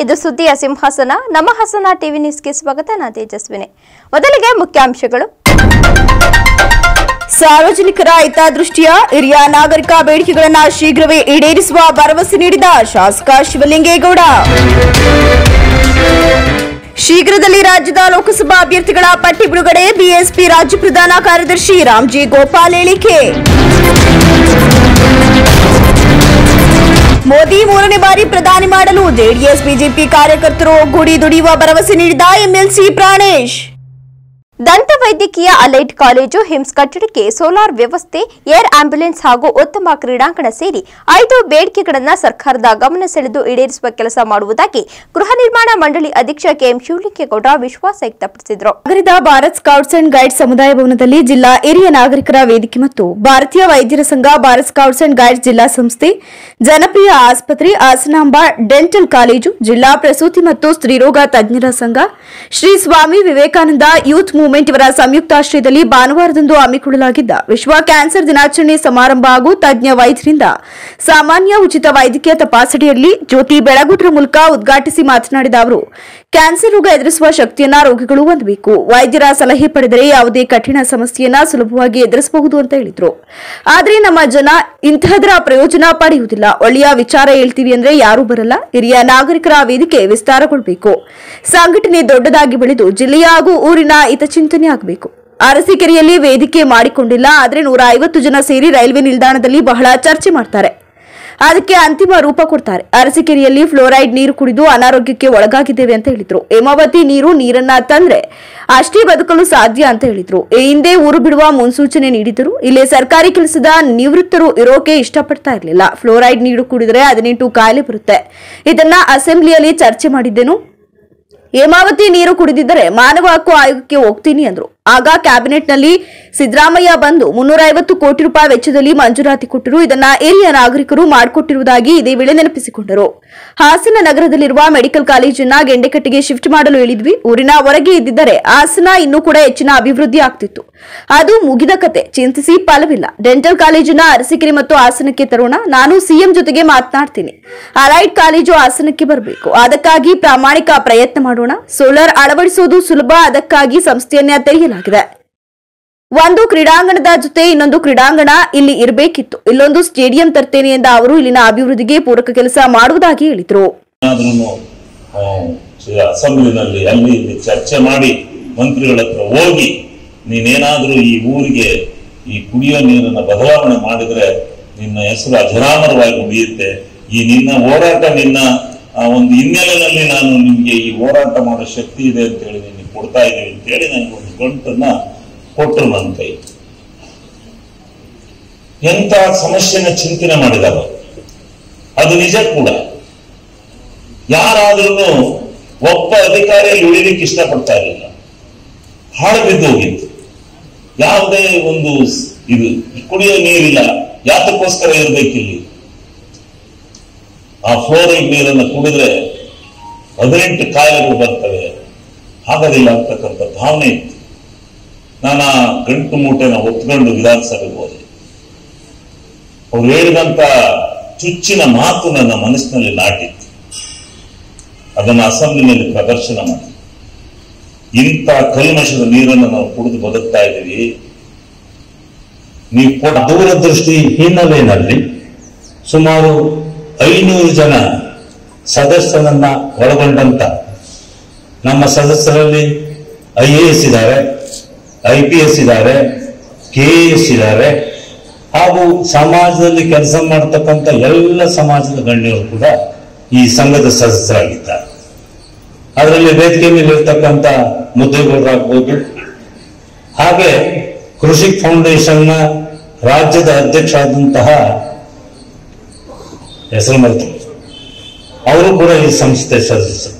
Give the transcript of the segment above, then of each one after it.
ಇದು ಸುದ್ದಿಯ ಸಿಂಹಾಸನ. ನಮ್ಮ ಹಾಸನ ಟಿವಿ ನ್ಯೂಸ್ಗೆ ಸ್ವಾಗತ. ನಾನು ತೇಜಸ್ವಿನಿ. ಮೊದಲಿಗೆ ಮುಖ್ಯಾಂಶಗಳು. ಸಾರ್ವಜನಿಕರ ಹಿತದೃಷ್ಟಿಯ ಹಿರಿಯ ನಾಗರಿಕ ಬೇಡಿಕೆಗಳನ್ನು ಶೀಘ್ರವೇ ಈಡೇರಿಸುವ ಭರವಸೆ ನೀಡಿದ ಶಾಸಕ ಶಿವಲಿಂಗೇಗೌಡ. ಶೀಘ್ರದಲ್ಲಿ ರಾಜ್ಯದ ಲೋಕಸಭಾ ಅಭ್ಯರ್ಥಿಗಳ ಪಟ್ಟಿ ಬಿಡುಗಡೆ. ಬಿಎಸ್ಪಿ ರಾಜ್ಯ ಪ್ರಧಾನ ಕಾರ್ಯದರ್ಶಿ ರಾಮ್ಜಿ ಗೋಪಾಲ್ ಹೇಳಿಕೆ. ಮೋದಿ 3ನೇ ಬಾರಿ ಪ್ರಧಾನಿ ಮಾಡಲು ಜೆಡಿಎಸ್ ಬಿಜೆಪಿ ಕಾರ್ಯಕರ್ತರು ಒಗ್ಗೂಡಿ ದುಡಿಯುವ ಭರವಸೆ ನೀಡಿದ ಎಂಎಲ್ಸಿ ಪ್ರಾಣೇಶ್. ದಂತ ವೈದ್ಯಕೀಯ ಅಲೈಡ್ ಕಾಲೇಜು ಹಿಮ್ಸ್ ಕಟ್ಟಡಕ್ಕೆ ಸೋಲಾರ್ ವ್ಯವಸ್ಥೆ, ಏರ್ ಆಂಬ್ಯುಲೆನ್ಸ್ ಹಾಗೂ ಉತ್ತಮ ಕ್ರೀಡಾಂಗಣ ಸೇರಿ 5 ಬೇಡಿಕೆಗಳನ್ನು ಸರ್ಕಾರದ ಗಮನ ಸೆಳೆದು ಈಡೇರಿಸುವ ಕೆಲಸ ಮಾಡುವುದಾಗಿ ಗೃಹ ನಿರ್ಮಾಣ ಮಂಡಳಿ ಅಧ್ಯಕ್ಷ ಕೆಎಂ ಶಿವಲಿಂಗೇಗೌಡ ವಿಶ್ವಾಸ ವ್ಯಕ್ತಪಡಿಸಿದರು. ನಗರದ ಭಾರತ್ ಸ್ಕೌಟ್ಸ್ ಅಂಡ್ ಗೈಡ್ಸ್ ಸಮುದಾಯ ಭವನದಲ್ಲಿ ಜಿಲ್ಲಾ ಹಿರಿಯ ನಾಗರಿಕರ ವೇದಿಕೆ ಮತ್ತು ಭಾರತೀಯ ವೈದ್ಯರ ಸಂಘ, ಭಾರತ್ ಸ್ಕೌಟ್ಸ್ ಅಂಡ್ ಗೈಡ್ಸ್ ಜಿಲ್ಲಾ ಸಂಸ್ಥೆ, ಜನಪ್ರಿಯ ಆಸ್ಪತ್ರೆ, ಹಾಸನಾಂಬ ಡೆಂಟಲ್ ಕಾಲೇಜು, ಜಿಲ್ಲಾ ಪ್ರಸೂತಿ ಮತ್ತು ಸ್ತ್ರೀರೋಗ ತಜ್ಞರ ಸಂಘ, ಶ್ರೀ ಸ್ವಾಮಿ ವಿವೇಕಾನಂದ ಯೂತ್ ಮೂವ್ಮೆಂಟ್ ಇವರ ಸಂಯುಕ್ತಾಶ್ರಯದಲ್ಲಿ ಭಾನುವಾರದಂದು ಹಮ್ಮಿಕೊಳ್ಳಲಾಗಿದ್ದ ವಿಶ್ವ ಕ್ಯಾನ್ಸರ್ ದಿನಾಚರಣೆ ಸಮಾರಂಭ ಹಾಗೂ ತಜ್ಞ ವೈದ್ಯರಿಂದ ಸಾಮಾನ್ಯ ಉಚಿತ ವೈದ್ಯಕೀಯ ತಪಾಸಣೆಯಲ್ಲಿ ಜ್ಯೋತಿ ಬೆಳಗುವುದರ ಮೂಲಕ ಉದ್ಘಾಟಿಸಿ ಮಾತನಾಡಿದ ಅವರು, ಕ್ಯಾನ್ಸರ್ ರೋಗ ಎದುರಿಸುವ ಶಕ್ತಿಯನ್ನ ರೋಗಿಗಳು ಹೊಂದಬೇಕು. ವೈದ್ಯರ ಸಲಹೆ ಪಡೆದರೆ ಯಾವುದೇ ಕಠಿಣ ಸಮಸ್ಯೆಯನ್ನ ಸುಲಭವಾಗಿ ಎದುರಿಸಬಹುದು ಅಂತ ಹೇಳಿದ್ರು. ಆದ್ರೆ ನಮ್ಮ ಜನ ಇಂತಹದರ ಪ್ರಯೋಜನ ಪಡೆಯುವುದಿಲ್ಲ. ಒಳ್ಳೆಯ ವಿಚಾರ ಹೇಳ್ತೀವಿ ಅಂದ್ರೆ ಯಾರೂ ಬರಲ್ಲ. ಹಿರಿಯ ನಾಗರಿಕರ ವೇದಿಕೆ ವಿಸ್ತಾರಗೊಳ್ಳಬೇಕು. ಸಂಘಟನೆ ದೊಡ್ಡದಾಗಿ ಬೆಳೆದು ಜಿಲ್ಲೆಯ ಹಾಗೂ ಊರಿನ ಹಿತಚಿಂತನೆ ಆಗಬೇಕು. ಅರಸೀಕೆರೆಯಲ್ಲಿ ವೇದಿಕೆ ಮಾಡಿಕೊಂಡಿಲ್ಲ, ಆದ್ರೆ 150 ಜನ ಸೇರಿ ರೈಲ್ವೆ ನಿಲ್ದಾಣದಲ್ಲಿ ಬಹಳ ಚರ್ಚೆ ಮಾಡ್ತಾರೆ. ಅದಕ್ಕೆ ಅಂತಿಮ ರೂಪ ಕೊಡ್ತಾರೆ. ಅರಸೀಕೆರೆಯಲ್ಲಿ ಫ್ಲೋರೈಡ್ ನೀರು ಕುಡಿದು ಅನಾರೋಗ್ಯಕ್ಕೆ ಒಳಗಾಗಿದ್ದೇವೆ ಅಂತ ಹೇಳಿದ್ರು. ಹೇಮಾವತಿ ನೀರನ್ನ ತಂದ್ರೆ ಅಷ್ಟೇ ಬದುಕಲು ಸಾಧ್ಯ ಅಂತ ಹೇಳಿದ್ರು. ಈ ಹಿಂದೆ ಊರು ಬಿಡುವ ಮುನ್ಸೂಚನೆ ನೀಡಿದ್ರು. ಇಲ್ಲಿ ಸರ್ಕಾರಿ ಕೆಲಸದ ನಿವೃತ್ತರು ಇರೋಕೆ ಇಷ್ಟಪಡ್ತಾ ಇರಲಿಲ್ಲ. ಫ್ಲೋರೈಡ್ ನೀರು ಕುಡಿದ್ರೆ 18 ಕಾಯಿಲೆ ಬರುತ್ತೆ. ಇದನ್ನ ಅಸೆಂಬ್ಲಿಯಲ್ಲಿ ಚರ್ಚೆ ಮಾಡಿದ್ದೇನು. ಹೇಮಾವತಿ ನೀರು ಕುಡಿದಿದ್ದರೆ ಮಾನವ ಹಕ್ಕು ಆಯೋಗಕ್ಕೆ ಹೋಗ್ತೀನಿ ಅಂದ್ರು. ಆಗ ಕ್ಯಾಬಿನೆಟ್ನಲ್ಲಿ ಸಿದ್ದರಾಮಯ್ಯ ಬಂದು 350 ಕೋಟಿ ರೂಪಾಯಿ ವೆಚ್ಚದಲ್ಲಿ ಮಂಜೂರಾತಿ ಕೊಟ್ಟರು. ಇದನ್ನ ಹಿರಿಯ ನಾಗರಿಕರು ಮಾಡಿಕೊಟ್ಟಿರುವುದಾಗಿ ಇದೇ ವೇಳೆ ನೆನಪಿಸಿಕೊಂಡರು. ಹಾಸನ ನಗರದಲ್ಲಿರುವ ಮೆಡಿಕಲ್ ಕಾಲೇಜನ್ನ ಗೆಂಡೆಕಟ್ಟಿಗೆ ಶಿಫ್ಟ್ ಮಾಡಲು ಹೇಳಿದ್ವಿ. ಊರಿನ ಹೊರಗೆ ಇದ್ದಿದ್ದರೆ ಹಾಸನ ಇನ್ನೂ ಕೂಡ ಹೆಚ್ಚಿನ ಅಭಿವೃದ್ಧಿ ಆಗ್ತಿತ್ತು. ಅದು ಮುಗಿದ ಕತೆ, ಚಿಂತಿಸಿ ಫಲವಿಲ್ಲ. ಡೆಂಟಲ್ ಕಾಲೇಜನ್ನ ಅರಸೀಕೆರೆ ಮತ್ತು ಹಾಸನಕ್ಕೆ ತರೋಣ. ನಾನು ಸಿಎಂ ಜೊತೆಗೆ ಮಾತನಾಡ್ತೀನಿ. ಅಲೈಡ್ ಕಾಲೇಜು ಹಾಸನಕ್ಕೆ ಬರಬೇಕು. ಅದಕ್ಕಾಗಿ ಪ್ರಾಮಾಣಿಕ ಪ್ರಯತ್ನ ಮಾಡೋಣ. ಸೋಲಾರ್ ಅಳವಡಿಸುವುದು ಸುಲಭ. ಅದಕ್ಕಾಗಿ ಸಂಸ್ಥೆಯನ್ನ ತೆರೆಯಲಾಗಿದೆ. ಒಂದು ಕ್ರೀಡಾಂಗಣದ ಜೊತೆ ಇನ್ನೊಂದು ಕ್ರೀಡಾಂಗಣ ಇಲ್ಲಿ ಇರಬೇಕಿತ್ತು. ಇಲ್ಲೊಂದು ಸ್ಟೇಡಿಯಂ ತರ್ತೇನೆ ಎಂದ ಅವರು ಇಲ್ಲಿನ ಅಭಿವೃದ್ಧಿಗೆ ಪೂರಕ ಕೆಲಸ ಮಾಡುವುದಾಗಿ ಹೇಳಿದರು. ಅಸೆಂಬ್ಲಿನಲ್ಲಿ ಅಲ್ಲಿ ಇಲ್ಲಿ ಚರ್ಚೆ ಮಾಡಿ ಮಂತ್ರಿಗಳ ಹತ್ರ ಹೋಗಿ ನೀನೇನಾದ್ರೂ ಈ ಊರಿಗೆ ಈ ಕುಡಿಯೋ ನೀರನ್ನ ಬದಲಾವಣೆ ಮಾಡಿದ್ರೆ ನಿನ್ನ ಹೆಸರು ಅಜರಾಮರವಾಗಿ ಉಳಿಯುತ್ತೆ. ಈ ನಿನ್ನ ಹೋರಾಟ, ನಿನ್ನ ಒಂದು ಹಿನ್ನೆಲೆಯಲ್ಲಿ ನಾನು ನಿಮ್ಗೆ ಈ ಹೋರಾಟ ಮಾಡೋ ಶಕ್ತಿ ಇದೆ ಅಂತ ಹೇಳಿ ನಿನ್ಗೆ ಕೊಡ್ತಾ ಇದ್ದೀವಿ ಅಂತ ಹೇಳಿ ನನಗೆ ಒಂದು ಗಂಟನ್ನ ಕೊಟ್ಟರು ನನ್ನ ಕೈ. ಎಂತ ಸಮಸ್ಯೆನ ಚಿಂತನೆ ಮಾಡಿದಾಗ ಅದು ನಿಜ ಕೂಡ. ಯಾರಾದ್ರೂ ಒಬ್ಬ ಅಧಿಕಾರಿಯಲ್ಲಿ ಉಳಿಲಿಕ್ಕೆ ಇಷ್ಟಪಡ್ತಾ ಇರಲಿಲ್ಲ. ಹಾಳು ಬಿದ್ದು ಹೋಗಿತ್ತು. ಯಾವುದೇ ಒಂದು ಇದು ಕುಡಿಯೋ ನೀರಿಲ್ಲ, ಯಾತಕ್ಕೋಸ್ಕರ ಇರ್ಬೇಕಿಲ್ಲಿ. ಆ ಫ್ಲೋರೈಡ್ ನೀರನ್ನು ಕುಡಿದ್ರೆ 18 ಕಾಯಿಲೆಗಳು ಬರ್ತವೆ, ಆಗೋದಿಲ್ಲ ಅಂತಕ್ಕಂಥ ಭಾವನೆ ಇತ್ತು. ನಾನು ಆ ಗಂಟು ಮೂಟೆನ ಹೊತ್ಕೊಂಡು ವಿಧಾನಸಭೆಗೆ ಹೋದೆ. ಅವ್ರು ಹೇಳಿದಂತ ಚುಚ್ಚಿನ ಮಾತು ನನ್ನ ಮನಸ್ಸಿನಲ್ಲಿ ನಾಟಿತ್ತು. ಅದನ್ನು ಅಸೆಂಬ್ಲಿನಲ್ಲಿ ಪ್ರದರ್ಶನ ಮಾಡಿ, ಇಂಥ ಕಲ್ಮಶದ ನೀರನ್ನು ನಾವು ಕುಡಿದು ಬದುಕ್ತಾ ಇದ್ದೀವಿ. ನೀವು ದೂರದೃಷ್ಟಿ ಹಿನ್ನೆಲೆಯಲ್ಲಿ ಸುಮಾರು 500 ಜನ ಸದಸ್ಯರನ್ನ ಒಳಗೊಂಡಂತ ನಮ್ಮ ಸದಸ್ಯರಲ್ಲಿ IAS ಇದ್ದಾರೆ, IPS ಇದ್ದಾರೆ, KAS ಇದ್ದಾರೆ, ಹಾಗೂ ಸಮಾಜದಲ್ಲಿ ಕೆಲಸ ಮಾಡತಕ್ಕಂಥ ಎಲ್ಲ ಸಮಾಜದ ಗಣ್ಯರು ಕೂಡ ಈ ಸಂಘದ ಸದಸ್ಯರಾಗಿದ್ದಾರೆ. ಅದರಲ್ಲಿ ವೇದಿಕೆ ಮೇಲೆ ಇರ್ತಕ್ಕಂಥ ಮುದ್ದೇಗೌಡರಾಗ್ಬೋದು, ಹಾಗೆ ಕೃಷಿ ಫೌಂಡೇಶನ್ನ ರಾಜ್ಯದ ಅಧ್ಯಕ್ಷ ಆದಂತಹ ಹೆಸರು ಮರೆತು ಅವರು ಕೂಡ ಈ ಸಂಸ್ಥೆ ಸದಸ್ಯರು.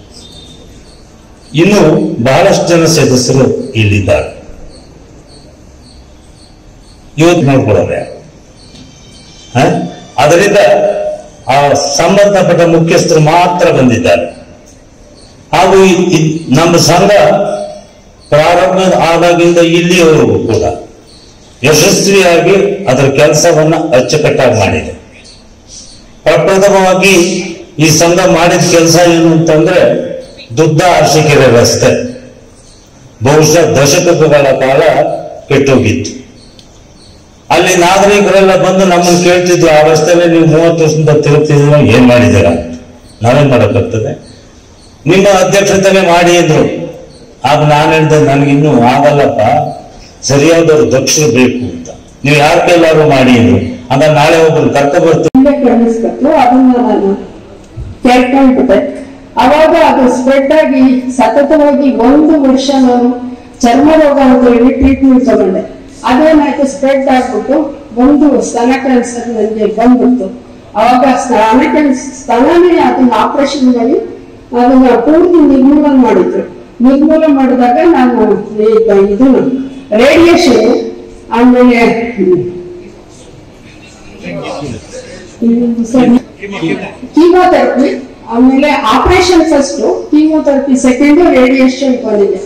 ಇನ್ನು ಬಹಳಷ್ಟು ಜನ ಸದಸ್ಯರು ಇಲ್ಲಿದ್ದಾರೆ. ಇವತ್ತು ನೋಡ್ಕೊಳ್ಳೋರೆ. ಅದರಿಂದ ಆ ಸಂಬಂಧಪಟ್ಟ ಮುಖ್ಯಸ್ಥರು ಮಾತ್ರ ಬಂದಿದ್ದಾರೆ. ಹಾಗೂ ನಮ್ಮ ಸಂಘ ಪ್ರಾರಂಭ ಆದಾಗಿಂದ ಇಲ್ಲಿಯವರೆಗೂ ಕೂಡ ಯಶಸ್ವಿಯಾಗಿ ಅದರ ಕೆಲಸವನ್ನ ಅಚ್ಚುಕಟ್ಟಾಗಿ ಮಾಡಿದೆ. ಪ್ರಪ್ರಥಮವಾಗಿ ಈ ಸಂಘ ಮಾಡಿದ ಕೆಲಸ ಏನು ಅಂತಂದ್ರೆ ದುಡ್ಡ ಅರಸೀಕೆರೆ ರಸ್ತೆ ಬಹುಶಃ ದಶಕಗಳ ಕಾಲ ಕೆಟ್ಟೋಗಿತ್ತು. ಅಲ್ಲಿ ನಾಗರಿಕರೆಲ್ಲ ಬಂದು ನಮ್ಮನ್ನು ಕೇಳ್ತಿದ್ರು, ಆ ರಸ್ತೆಯಲ್ಲಿ ನೀವು 30 ವರ್ಷದಿಂದ ತಿರುಗ್ತಿದ್ರು, ಏನ್ ಮಾಡಿದ್ದೀರಾ? ನಾವೇನ್ ಮಾಡೋಕ್ಕಾಗ್ತದೆ, ನಿಮ್ಮ ಅಧ್ಯಕ್ಷತೆನೆ ಮಾಡಿ ಅಂದ್ರು. ಆಗ ನಾನು ಹೇಳಿದೆ, ನನಗಿನ್ನೂ ಆಗಲ್ಲಪ್ಪ, ಸರಿಯಾದವರು ದಕ್ಷರು ಬೇಕು ಅಂತ. ನೀವು ಯಾರ ಕೈಲಾದ್ರು ಮಾಡಿ ಅಂದ್ರು. ಆಗ ನಾಳೆ ಒಬ್ಬರು ಕರ್ಕೊಬರ್ತೀನಿ ಅದನ್ನ ನಾನು ಕೇಳ್ಕೊಂಡ್ಬಿಟ್ಟೆ. ಅವಾಗ ಅದು ಸ್ಪ್ರೆಡ್ ಆಗಿ ಸತತವಾಗಿ 1 ವರ್ಷ ನಾನು ಚರ್ಮ ರೋಗ ಅಂತ ಹೇಳಿ ಟ್ರೀಟ್ಮೆಂಟ್ ತಗೊಂಡೆ. ಅದೇನಾಯ್ತು, ಸ್ಪ್ರೆಡ್ ಆಗ್ಬಿಟ್ಟು ಒಂದು ಸ್ತನ ಕ್ಯಾನ್ಸರ್ ನನಗೆ ಬಂದ್ಬಿಡ್ತು. ಅವಾಗ ಸ್ತನನೇ ಅದನ್ನ ಆಪರೇಷನ್ ಮಾಡಿ ಅದನ್ನ ಪೂರ್ತಿ ನಿರ್ಮೂಲನೆ ಮಾಡಿದ್ರು. ನಿರ್ಮೂಲನೆ ಮಾಡಿದಾಗ ನಾನು ಇದನ್ನು ರೇಡಿಯೇಷನ್, ಆಮೇಲೆ ಕೀಮೋಥೆರಪಿ, ಆಮೇಲೆ operation first, chemotherapy second, radiation ಬಂದಿದೆ.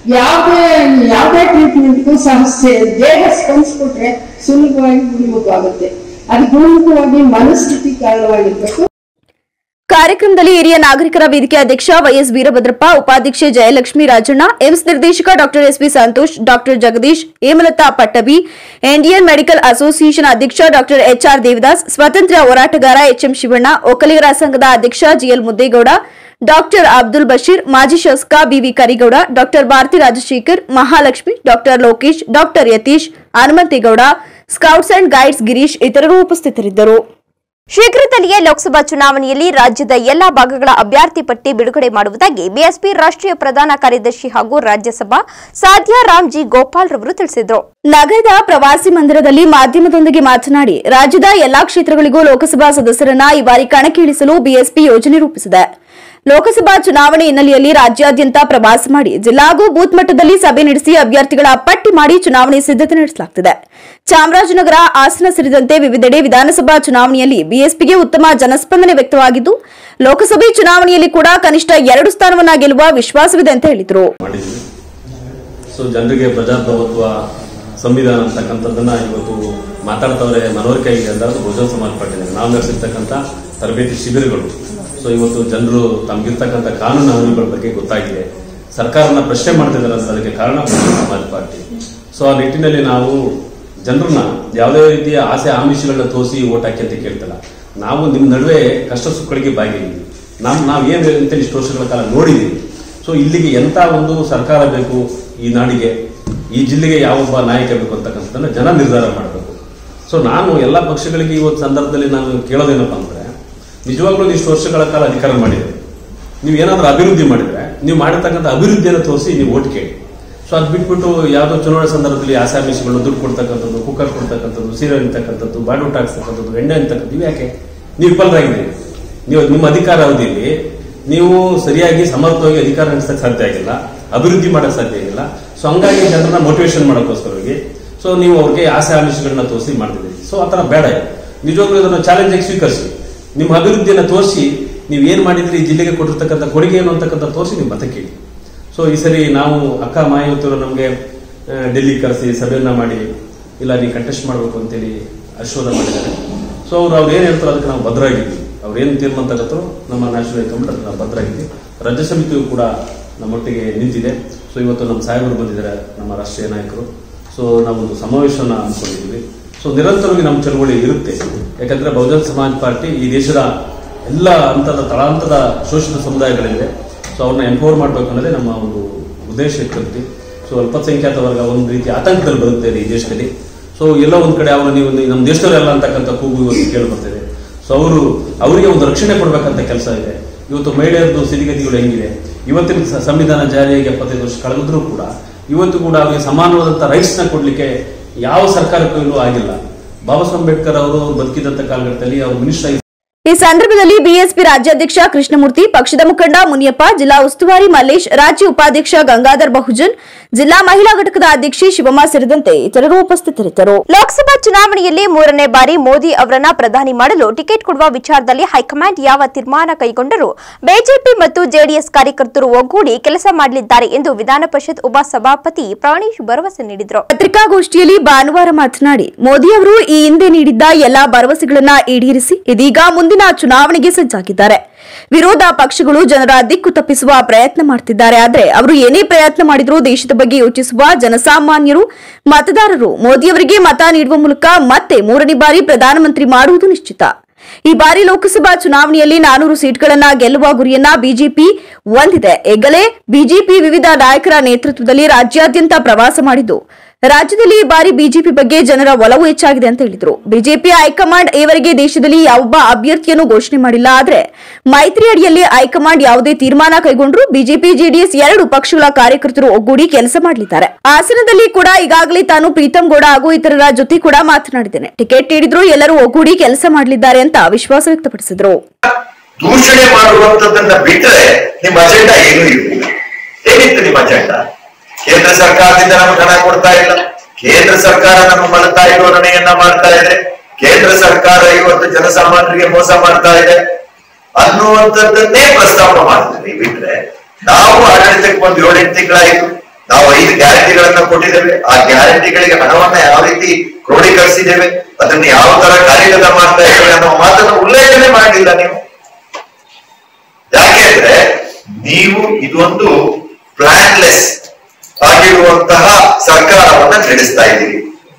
ಯಾವುದೇ ಟ್ರೀಟ್ಮೆಂಟ್ಗೂ ಸಹ ದೇಹ ಸ್ಪಂದಿಸ್ಬಿಟ್ರೆ ಸುಲಭವಾಗಿ ಗುಣಮುಖವಾಗುತ್ತೆ. ಅದು ಗುಣಮುಖವಾಗಿ ಮನಸ್ಥಿತಿ ಕಾರಣವಾಗಿರ್ಬೇಕು. ಕಾರ್ಯಕ್ರಮದಲ್ಲಿ ಹಿರಿಯ ನಾಗರಿಕರ ವೇದಿಕೆ ಅಧ್ಯಕ್ಷ ವೈಎಸ್ ವೀರಭದ್ರಪ್ಪ, ಉಪಾಧ್ಯಕ್ಷೆ ಜಯಲಕ್ಷ್ಮಿ ರಾಜಣ್ಣ, ಏಮ್ಸ್ ನಿರ್ದೇಶಕ doctor SP Santosh, doctor Jagadish, Hemalatha Pattabhi, Indian medical association ಅಧ್ಯಕ್ಷ ಡಾಕ್ಟರ್ ಎಚ್ಆರ್ ದೇವದಾಸ್, ಸ್ವಾತಂತ್ರ್ಯ ಹೋರಾಟಗಾರ ಎಚ್ಎಂ ಶಿವಣ್ಣ, ಒಕ್ಕಲಿಗರ ಸಂಘದ ಅಧ್ಯಕ್ಷ ಜಿಎಲ್ ಮುದ್ದೇಗೌಡ, ಡಾಕ್ಟರ್ ಅಬ್ದುಲ್ ಬಶೀರ್, ಮಾಜಿ ಶಾಸಕ BV Karigowda, doctor Bharathi Rajashekar, Mahalakshmi, doctor Lokesh, doctor Yathish, Hanumanthegowda, scouts and guides Girish ಇತರರು ಉಪಸ್ಥಿತರಿದ್ದರು. ಶೀಘ್ರದಲ್ಲಿಯೇ ಲೋಕಸಭಾ ಚುನಾವಣೆಯಲ್ಲಿ ರಾಜ್ಯದ ಎಲ್ಲಾ ಭಾಗಗಳ ಅಭ್ಯರ್ಥಿ ಪಟ್ಟಿ ಬಿಡುಗಡೆ ಮಾಡುವುದಾಗಿ ಬಿಎಸ್ಪಿ ರಾಷ್ಟ್ರೀಯ ಪ್ರಧಾನ ಕಾರ್ಯದರ್ಶಿ ಹಾಗೂ ರಾಜ್ಯಸಭಾ ಸಾಧ್ಯ ರಾಮ್ಜಿ ಗೋಪಾಲ್ ರವರು ತಿಳಿಸಿದರು. ನಗರದ ಪ್ರವಾಸಿ ಮಂದಿರದಲ್ಲಿ ಮಾಧ್ಯಮದೊಂದಿಗೆ ಮಾತನಾಡಿ, ರಾಜ್ಯದ ಎಲ್ಲಾ ಕ್ಷೇತ್ರಗಳಿಗೂ ಲೋಕಸಭಾ ಸದಸ್ಯರನ್ನ ಈ ಬಾರಿ ಕಣಕ್ಕಿಳಿಸಲು ಬಿಎಸ್ಪಿ ಯೋಜನೆ ರೂಪಿಸಿದೆ. ಲೋಕಸಭಾ ಚುನಾವಣೆ ಹಿನ್ನೆಲೆಯಲ್ಲಿ ರಾಜ್ಯಾದ್ಯಂತ ಪ್ರವಾಸ ಮಾಡಿ ಜಿಲ್ಲಾ ಹಾಗೂ ಬೂತ್ ಮಟ್ಟದಲ್ಲಿ ಸಭೆ ನಡೆಸಿ ಅಭ್ಯರ್ಥಿಗಳ ಪಟ್ಟಿ ಮಾಡಿ ಚುನಾವಣೆ ಸಿದ್ಧತೆ ನಡೆಸಲಾಗುತ್ತಿದೆ. ಚಾಮರಾಜನಗರ, ಹಾಸನ ಸೇರಿದಂತೆ ವಿವಿಧೆಡೆ ವಿಧಾನಸಭಾ ಚುನಾವಣೆಯಲ್ಲಿ ಬಿಎಸ್ಪಿಗೆ ಉತ್ತಮ ಜನಸ್ಪಂದನೆ ವ್ಯಕ್ತವಾಗಿದ್ದು, ಲೋಕಸಭೆ ಚುನಾವಣೆಯಲ್ಲಿ ಕೂಡ ಕನಿಷ್ಠ 2 ಸ್ಥಾನವನ್ನ ಗೆಲ್ಲುವ ವಿಶ್ವಾಸವಿದೆ ಅಂತ ಹೇಳಿದರು. ಜನರಿಗೆ ಪ್ರಜಾಪ್ರಭುತ್ವ, ಸಂವಿಧಾನ ಅಂತಕ್ಕಂಥದ್ದನ್ನ ಇವತ್ತು ಮಾತಾಡ್ತವ್ರೆ, ಮನವರಿಕೆಯಾಗಿದೆ ಅಂದ್ರೆ ಬಹುಜನ ಸಮಾಜ ಪಾರ್ಟಿ ನಾವು ನಡೆಸಿರ್ತಕ್ಕಂಥ ತರಬೇತಿ ಶಿಬಿರಗಳು. ಸೊ ಇವತ್ತು ಜನರು ತಮಗಿರ್ತಕ್ಕಂಥ ಕಾನೂನು ಹಕ್ಕುಗಳ ಬಗ್ಗೆ ಗೊತ್ತಾಗಿದೆ, ಸರ್ಕಾರನ ಪ್ರಶ್ನೆ ಮಾಡ್ತಿದ್ದಾರೆ ಅಂತ ಅದಕ್ಕೆ ಕಾರಣ ಬಹುಜನ ಸಮಾಜ ಪಾರ್ಟಿ. ಸೊ ಆ ನಿಟ್ಟಿನಲ್ಲಿ ನಾವು ಜನರನ್ನ ಯಾವುದೇ ರೀತಿಯ ಆಸೆ ಆಮಿಷಗಳನ್ನ ತೋರಿಸಿ ಓಟ್ ಹಾಕಿ ಅಂತ ಕೇಳ್ತಲ್ಲ, ನಾವು ನಿಮ್ಮ ನಡುವೆ ಕಷ್ಟ ಸುಖಗಳಿಗೆ ಭಾಗಿಯಾಗಿದ್ದೀವಿ. ನಾವು ಏನು ಅಂತೇಳಿ ಇಷ್ಟು ವರ್ಷಗಳ ಕಾಲ ನೋಡಿದ್ದೀವಿ. ಸೊ ಇಲ್ಲಿಗೆ ಎಂತ ಒಂದು ಸರ್ಕಾರ ಬೇಕು, ಈ ನಾಡಿಗೆ, ಈ ಜಿಲ್ಲೆಗೆ ಯಾವೊಬ್ಬ ನಾಯಕ ಬೇಕು ಅಂತಕ್ಕಂಥದ್ದನ್ನ ಜನ ನಿರ್ಧಾರ ಮಾಡಬೇಕು. ಸೊ ನಾನು ಎಲ್ಲ ಪಕ್ಷಗಳಿಗೆ ಇವತ್ತು ಸಂದರ್ಭದಲ್ಲಿ ನಾನು ಕೇಳೋದೇನಪ್ಪ ಅಂದ್ರೆ, ನಿಜವಾಗ್ಲೂ ಇಷ್ಟು ವರ್ಷಗಳ ಕಾಲ ಅಧಿಕಾರ ಮಾಡಿದ್ರೆ, ನೀವು ಏನಾದ್ರೂ ಅಭಿವೃದ್ಧಿ ಮಾಡಿದ್ರೆ, ನೀವು ಮಾಡಿರ್ತಕ್ಕಂಥ ಅಭಿವೃದ್ಧಿಯನ್ನು ತೋರಿಸಿ ನೀವು ಓಟ್ ಕೇಳಿ. ಸೊ ಅದು ಬಿಟ್ಬಿಟ್ಟು ಯಾವುದೋ ಚುನಾವಣೆ ಸಂದರ್ಭದಲ್ಲಿ ಆಸಾಮಿಷಗಳು, ದುಡ್ಡು ಕೊಡ್ತಕ್ಕಂಥದ್ದು, ಕುಕ್ಕರ್ ಕೊಡ್ತಕ್ಕಂಥದ್ದು, ಸೀರೆ ಅಂತಕ್ಕಂಥದ್ದು, ಬಾಡೂಟ ಹಾಕ್ತಕ್ಕಂಥದ್ದು, ಎಣ್ಣೆ ಅಂತಕ್ಕಂಥದ್ದು, ಇವು ಯಾಕೆ? ನೀವು ವಿಫಲರಾಗಿದ್ದೀರಿ. ನೀವು ನಿಮ್ಮ ಅಧಿಕಾರ ಅವಧಿಯಲ್ಲಿ ನೀವು ಸರಿಯಾಗಿ ಸಮರ್ಥವಾಗಿ ಅಧಿಕಾರ ನಡೆಸಕ್ಕೆ ಸಾಧ್ಯ ಆಗಿಲ್ಲ, ಅಭಿವೃದ್ಧಿ ಮಾಡಕ್ ಸಾಧ್ಯ ಆಗಿಲ್ಲ. ಸೊ ಹಂಗಾಗಿ ಜನರನ್ನ ಮೋಟಿವೇಶನ್ ಮಾಡೋಕ್ಕೋಸ್ಕರವಾಗಿ ಸೊ ನೀವು ಅವ್ರಿಗೆ ಆಸೆ ಆಮಿಷಗಳನ್ನ ತೋರಿಸಿ ಮಾಡ್ತಿದ್ದೀರಿ. ಸೊ ಆ ಥರ ಬೇಡ. ನಿಜವಾಗ್ಲೂ ಇದನ್ನು ಚಾಲೆಂಜ್ ಆಗಿ ಸ್ವೀಕರಿಸಿ, ನಿಮ್ಮ ಅಭಿವೃದ್ಧಿಯನ್ನು ತೋರಿಸಿ, ನೀವು ಏನ್ ಮಾಡಿದ್ರಿ, ಈ ಜಿಲ್ಲೆಗೆ ಕೊಟ್ಟಿರ್ತಕ್ಕಂಥ ಕೊಡುಗೆ ಏನು ಅಂತಕ್ಕಂಥ ತೋರಿಸಿ ನೀವು ಮತ ಕೇಳಿ. ಸೊ ಈ ಸರಿ ನಾವು ಅಕ್ಕ ಮಾಯಾವತಿಯವರು ನಮಗೆ ಡೆಲ್ಲಿ ಕರೆಸಿ ಸಭೆಯನ್ನ ಮಾಡಿ, ಇಲ್ಲ ನೀವು ಕಂಟೆಸ್ಟ್ ಮಾಡಬೇಕು ಅಂತೇಳಿ ಆಶೀರ್ವಾದ ಮಾಡಿದ್ದಾರೆ. ಸೊ ಅವ್ರು ಏನ್ ಹೇಳ್ತಾರೋ ಅದಕ್ಕೆ ನಾವು ಭದ್ರಾಗಿದ್ವಿ. ಅವ್ರು ಏನು ತೀರ್ಮಾನ ತಗೋತಾರೋ ನಮ್ಮ ನ್ಯಾಷನಲ್ ಹೈಕಮಾಂಡ್ ಅದಕ್ಕೆ ನಾವು ಭದ್ರಾಗಿದ್ವಿ. ರಾಜ್ಯ ಸಮಿತಿಯು ಕೂಡ ನಮ್ಮೊಟ್ಟಿಗೆ ನಿಂತಿದೆ. ಸೊ ಇವತ್ತು ನಮ್ಮ ಸಾಹೇಬರು ಬಂದಿದ್ದಾರೆ, ನಮ್ಮ ರಾಷ್ಟ್ರೀಯ ನಾಯಕರು. ಸೊ ನಾವೊಂದು ಸಮಾವೇಶವನ್ನು ಹಮ್ಮಿಕೊಂಡಿದ್ದೀವಿ. ಸೊ ನಿರಂತರವಾಗಿ ನಮ್ಮ ಚಳವಳಿ ಇರುತ್ತೆ. ಯಾಕಂದ್ರೆ ಬಹುಜನ ಸಮಾಜ ಪಾರ್ಟಿ ಈ ದೇಶದ ಎಲ್ಲ ಹಂತದ ತಳಹಂತದ ಶೋಷಿತ ಸಮುದಾಯಗಳಿದೆ. ಸೊ ಅವ್ರನ್ನ ಎಂಪವರ್ ಮಾಡಬೇಕು ಅನ್ನೋದೇ ನಮ್ಮ ಒಂದು ಉದ್ದೇಶ ಇರ್ತದೆ. ಸೊ ಅಲ್ಪಸಂಖ್ಯಾತ ವರ್ಗ ಒಂದು ರೀತಿ ಆತಂಕದಲ್ಲಿ ಬರುತ್ತೆ ಈ ದೇಶದಲ್ಲಿ. ಸೊ ಎಲ್ಲ ಒಂದ್ ಕಡೆ ಅವರು ನೀವು ನಮ್ಮ ದೇಶದವರೆಲ್ಲ ಅಂತಕ್ಕಂಥ ಕೂಗು ಇವತ್ತು ಕೇಳಿ ಬರ್ತಿದೆ. ಸೊ ಅವರಿಗೆ ಒಂದು ರಕ್ಷಣೆ ಕೊಡ್ಬೇಕಂತ ಕೆಲಸ ಇದೆ. ಇವತ್ತು ಮಹಿಳೆಯರದ್ದು ಸ್ಥಿತಿಗತಿಗಳು ಹೆಂಗಿದೆ, ಇವತ್ತಿನ ಸಂವಿಧಾನ ಜಾರಿಯಾಗಿ 75 ವರ್ಷ ಕಳೆದಿದ್ರೂ ಕೂಡ ಇವತ್ತು ಕೂಡ ಅವರಿಗೆ ಸಮಾನವಾದಂತಹ ರೈಟ್ಸ್ ನ ಕೊಡ್ಲಿಕ್ಕೆ ಯಾವ ಸರ್ಕಾರಕ್ಕೂ ಆಗಿಲ್ಲ. ಬಾಬಾ ಸಾಹೇಬ್ ಅಂಬೇಡ್ಕರ್ ಅವರು ಬದುಕಿದಂತ ಕಾಲಘಟ್ಟದಲ್ಲಿ ಅವರು ಮಿನಿಸ್ಟರ್. ಈ ಸಂದರ್ಭದಲ್ಲಿ ಬಿಎಸ್ಪಿ ರಾಜ್ಯಾಧ್ಯಕ್ಷ ಕೃಷ್ಣಮೂರ್ತಿ, ಪಕ್ಷದ ಮುಖಂಡ ಮುನಿಯಪ್ಪ, ಜಿಲ್ಲಾ ಉಸ್ತುವಾರಿ ಮಲ್ಲೇಶ್, ರಾಜ್ಯ ಉಪಾಧ್ಯಕ್ಷ ಗಂಗಾಧರ್ ಬಹುಜನ್, ಜಿಲ್ಲಾ ಮಹಿಳಾ ಘಟಕದ ಅಧ್ಯಕ್ಷೆ ಶಿವಮ್ಮ ಸೇರಿದಂತೆ ಇತರರು ಉಪಸ್ಥಿತರಿದ್ದರು. ಲೋಕಸಭಾ ಚುನಾವಣೆಯಲ್ಲಿ 3ನೇ ಬಾರಿ ಮೋದಿ ಅವರನ್ನ ಪ್ರಧಾನಿ ಮಾಡಲು ಟಿಕೆಟ್ ಕೊಡುವ ವಿಚಾರದಲ್ಲಿ ಹೈಕಮಾಂಡ್ ಯಾವ ತೀರ್ಮಾನ ಕೈಗೊಂಡರೂ ಬಿಜೆಪಿ ಮತ್ತು ಜೆಡಿಎಸ್ ಕಾರ್ಯಕರ್ತರು ಒಗ್ಗೂಡಿ ಕೆಲಸ ಮಾಡಲಿದ್ದಾರೆ ಎಂದು ವಿಧಾನ ಪರಿಷತ್ ಉಪ ಸಭಾಪತಿ ಪ್ರಾಣೇಶ್ ಭರವಸೆ ನೀಡಿದರು. ಪತ್ರಿಕಾಗೋಷ್ಠಿಯಲ್ಲಿ ಭಾನುವಾರ ಮಾತನಾಡಿ, ಮೋದಿ ಅವರು ಈ ಹಿಂದೆ ನೀಡಿದ್ದ ಎಲ್ಲಾ ಭರವಸೆಗಳನ್ನ ಈಡೇರಿಸಿ ಇದೀಗ ಮುಂದಿನ ಮುಂದಿನ ಚುನಾವಣೆಗೆ ಸಜ್ಜಾಗಿದ್ದಾರೆ. ವಿರೋಧ ಪಕ್ಷಗಳು ಜನರ ದಿಕ್ಕು ತಪ್ಪಿಸುವ ಪ್ರಯತ್ನ ಮಾಡುತ್ತಿದ್ದಾರೆ. ಆದರೆ ಅವರು ಏನೇ ಪ್ರಯತ್ನ ಮಾಡಿದರೂ ದೇಶದ ಬಗ್ಗೆ ಯೋಚಿಸುವ ಜನಸಾಮಾನ್ಯರು ಮತದಾರರು ಮೋದಿಯವರಿಗೆ ಮತ ನೀಡುವ ಮೂಲಕ ಮತ್ತೆ 3ನೇ ಬಾರಿ ಪ್ರಧಾನಮಂತ್ರಿ ಮಾಡುವುದು ನಿಶ್ಚಿತ. ಈ ಬಾರಿ ಲೋಕಸಭಾ ಚುನಾವಣೆಯಲ್ಲಿ 400 ಸೀಟ್ಗಳನ್ನ ಗೆಲ್ಲುವ ಗುರಿಯನ್ನ ಬಿಜೆಪಿ ಹೊಂದಿದೆ. ಈಗಲೇ ಬಿಜೆಪಿ ವಿವಿಧ ನಾಯಕರ ನೇತೃತ್ವದಲ್ಲಿ ರಾಜ್ಯಾದ್ಯಂತ ಪ್ರವಾಸ ಮಾಡಿದ್ದು ರಾಜ್ಯದಲ್ಲಿ ಈ ಬಾರಿ ಬಿಜೆಪಿ ಬಗ್ಗೆ ಜನರ ಒಲವು ಹೆಚ್ಚಾಗಿದೆ ಅಂತ ಹೇಳಿದ್ರು. ಬಿಜೆಪಿ ಹೈಕಮಾಂಡ್ ಈವರೆಗೆ ದೇಶದಲ್ಲಿ ಯಾವೊಬ್ಬ ಅಭ್ಯರ್ಥಿಯನ್ನು ಘೋಷಣೆ ಮಾಡಿಲ್ಲ. ಆದರೆ ಮೈತ್ರಿ ಅಡಿಯಲ್ಲಿ ಹೈಕಮಾಂಡ್ ಯಾವುದೇ ತೀರ್ಮಾನ ಕೈಗೊಂಡ್ರು ಬಿಜೆಪಿ ಜೆಡಿಎಸ್ 2 ಪಕ್ಷಗಳ ಕಾರ್ಯಕರ್ತರು ಒಗ್ಗೂಡಿ ಕೆಲಸ ಮಾಡಲಿದ್ದಾರೆ. ಹಾಸನದಲ್ಲಿ ಕೂಡ ಈಗಾಗಲೇ ತಾನು ಪ್ರೀತಂ ಗೌಡ ಹಾಗೂ ಇತರರ ಜೊತೆ ಕೂಡ ಮಾತನಾಡಿದ್ದೇನೆ. ಟಿಕೆಟ್ ನೀಡಿದ್ರು ಎಲ್ಲರೂ ಒಗ್ಗೂಡಿ ಕೆಲಸ ಮಾಡಲಿದ್ದಾರೆ ಅಂತ ವಿಶ್ವಾಸ ವ್ಯಕ್ತಪಡಿಸಿದ್ರು. ದೂಷಣೆ ಮಾಡುವಂತದನ್ನ ಬಿಟ್ಟರೆ ನಿಮ್ಮ ಅಜೆಂಡಾ ಏನೂ ಇರಲಿಲ್ಲ. ಏನಿತ್ತು ನಿಮ್ಮ ಅಜೆಂಡಾ? ಕೇಂದ್ರ ಸರ್ಕಾರದಿಂದ ನಮಗೆ ಹಣ ಕೊಡ್ತಾ ಇಲ್ಲ, ಕೇಂದ್ರ ಸರ್ಕಾರ ನಮಗೆ ಮಲತಾ ಯೋಜನೆಯನ್ನ ಮಾಡ್ತಾ ಇದೆ, ಕೇಂದ್ರ ಸರ್ಕಾರ ಇವತ್ತು ಜನಸಾಮಾನ್ಯರಿಗೆ ಮೋಸ ಮಾಡ್ತಾ ಇದೆ ಅನ್ನುವಂಥದ್ದನ್ನೇ ಪ್ರಸ್ತಾಪ ಮಾಡ್ತೀವಿ. ಬಿಟ್ರೆ ನಾವು ಆಡಳಿತಕ್ಕೆ ಒಂದು 7-8 ತಿಂಗಳಾಯಿತು, ನಾವು 5 ಗ್ಯಾರಂಟಿಗಳನ್ನ ಕೊಟ್ಟಿದ್ದೇವೆ. ಆ ಗ್ಯಾರಂಟಿಗಳಿಗೆ ಹಣವನ್ನ ಯಾವ ರೀತಿ ಕ್ರೋಢೀಕರಿಸಿದ್ದೇವೆ, ಅದನ್ನ ಯಾವ ತರ ಕಾರ್ಯಗತ ಮಾಡ್ತಾ ಇದ್ದೇವೆ ಅನ್ನೋ ಮಾತನ್ನು ಉಲ್ಲೇಖನೆ ಮಾಡಲಿಲ್ಲ ನೀವು. ಯಾಕೆಂದ್ರೆ ನೀವು ಇದೊಂದು ಪ್ಲಾನ್ಲೆಸ್ ಆಗಿರುವಂತಹ ಸರ್ಕಾರವನ್ನ ನಡೆಸ್ತಾ ಇದ್ದೀರಿ.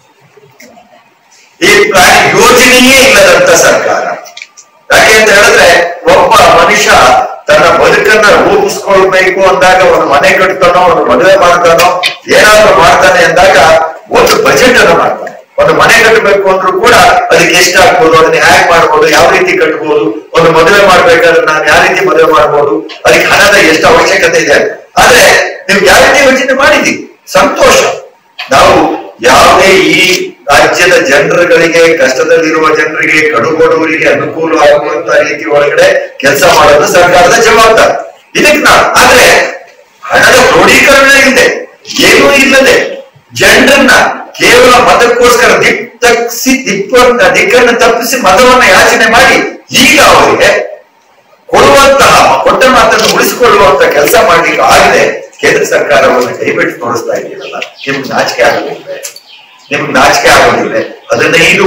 ಈ ಪ್ಲಾನ್ ಯೋಜನೆಯೇ ಇಲ್ಲದಂತ ಸರ್ಕಾರ. ಯಾಕೆ ಅಂತ ಹೇಳಿದ್ರೆ ಒಬ್ಬ ಮನುಷ್ಯ ತನ್ನ ಬದುಕನ್ನ ರೂಪಿಸ್ಕೊಳ್ಬೇಕು ಅಂದಾಗ ಒಂದು ಮನೆ ಕಟ್ತಾನೋ, ಒಂದು ಮದುವೆ ಮಾಡ್ತಾನೋ, ಏನಾದ್ರೂ ಮಾಡ್ತಾನೆ ಅಂದಾಗ ಒಂದು ಬಜೆಟ್ ಅನ್ನು ಮಾಡ್ತಾನೆ. ಒಂದು ಮನೆ ಕಟ್ಟಬೇಕು ಅಂದ್ರೂ ಕೂಡ ಅದಕ್ಕೆ ಎಷ್ಟಾಗ್ಬೋದು, ಅದನ್ನ ಹ್ಯಾಕ್ ಮಾಡ್ಬೋದು, ಯಾವ ರೀತಿ ಕಟ್ಬೋದು, ಒಂದು ಮದುವೆ ಮಾಡ್ಬೇಕಾದ್ರೆ ನಾನು ಯಾವ ರೀತಿ ಮದುವೆ ಮಾಡ್ಬೋದು, ಅದಕ್ಕೆ ಹಣದ ಎಷ್ಟು ಅವಶ್ಯಕತೆ ಇದೆ. ಆದ್ರೆ ನೀವು ಗ್ಯಾರಂಟಿ ಯೋಜನೆ ಮಾಡಿದ್ದೀವಿ, ಸಂತೋಷ. ನಾವು ಯಾವುದೇ ಈ ರಾಜ್ಯದ ಜನರುಗಳಿಗೆ, ಕಷ್ಟದಲ್ಲಿರುವ ಜನರಿಗೆ, ಕಡುಬಡವರಿಗೆ ಅನುಕೂಲ ಆಗುವಂತ ರೀತಿ ಒಳಗಡೆ ಕೆಲಸ ಮಾಡೋದು ಸರ್ಕಾರದ ಜವಾಬ್ದಾರಿ. ಇದಕ್ಕೆ ನಾವು ಆದ್ರೆ ಹಣದ ಕ್ರೋಢೀಕರಣ ಇಲ್ಲದೆ, ಏನೂ ಇಲ್ಲದೆ ಜನರನ್ನ ಕೇವಲ ಮತಕ್ಕೋಸ್ಕರ ದಿಕ್ಕನ್ನು ತಪ್ಪಿಸಿ ಮತವನ್ನ ಯಾಚನೆ ಮಾಡಿ ಈಗ ಅವರಿಗೆ ಕೊಡುವಂತಹ ಕೊಟ್ಟ ಮಾತನ್ನು ಉಳಿಸಿಕೊಳ್ಳುವಂತ ಕೆಲಸ ಮಾಡ್ಲಿಕ್ಕೆ ಆಗದೆ ಕೇಂದ್ರ ಸರ್ಕಾರವನ್ನು ಕೈಬಿಟ್ಟು ತೋರಿಸ್ತಾ ಇದೀರಲ್ಲ, ನಿಮ್ಗೆ ನಾಚಿಕೆ ಆಗೋದಿಲ್ಲ. ನಿಮ್ಗೆ ನಾಚಿಕೆ ಆಗೋದಿಲ್ಲ. 15